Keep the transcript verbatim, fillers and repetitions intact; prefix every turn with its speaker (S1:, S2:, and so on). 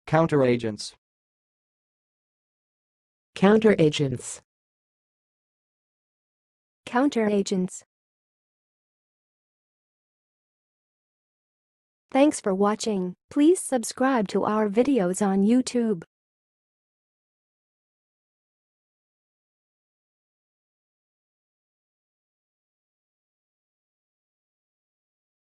S1: Counteragents.
S2: Counteragents.
S3: Counteragents. Thanks for watching. Please subscribe to our videos on YouTube.